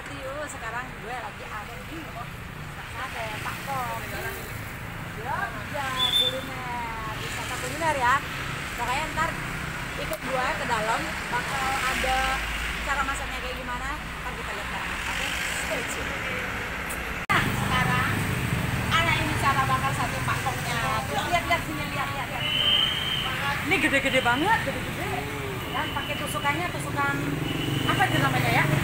wabarakatuh. Yuk, sekarang gue lagi ada di sate Pak Pong. Jogja kuliner, wisata kuliner ya. Makanya ntar ikut gue ke dalam, bakal ada cara masaknya kayak gimana. Ntar kita lihat bareng. Oke, stay tune. Nah, sekarang ada ini cara bakar sate Pak Pongnya. Lihat sini, lihat. Ini gede-gede banget, gede-gede. Dan pakai tusukannya, tusukan apa itu namanya ya?